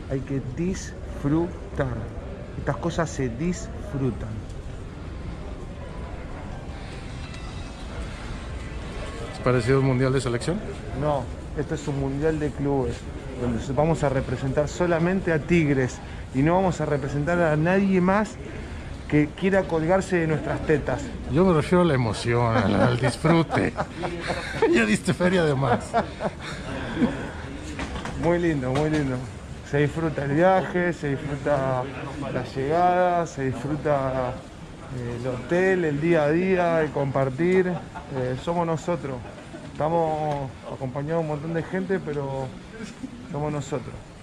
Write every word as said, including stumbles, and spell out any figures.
hay que disfrutar. Estas cosas se disfrutan. ¿Es parecido a un mundial de selección? No, esto es un mundial de clubes, donde vamos a representar solamente a Tigres y no vamos a representar a nadie más que quiera colgarse de nuestras tetas. Yo me refiero a la emoción, al, al disfrute. Ya diste feria de más. Muy lindo, muy lindo. Se disfruta el viaje, se disfruta la llegada, se disfruta eh, el hotel, el día a día, el compartir. Eh, somos nosotros. Estamos acompañados de un montón de gente, pero somos nosotros.